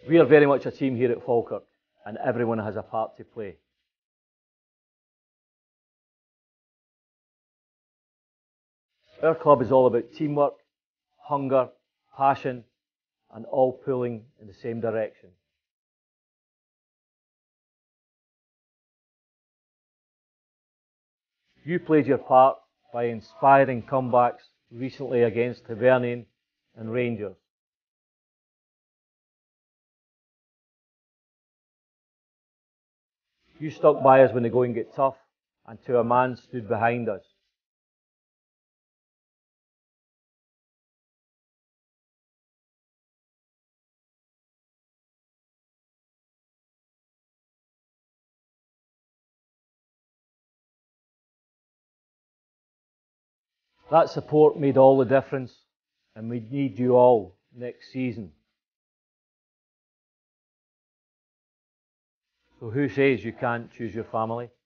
We are very much a team here at Falkirk, and everyone has a part to play. Our club is all about teamwork, hunger, passion, and all pulling in the same direction. You played your part by inspiring comebacks recently against Hibernian and Rangers. You stuck by us when the going got tough, and to a man stood behind us. That support made all the difference, and we need you all next season. So who says you can't choose your family?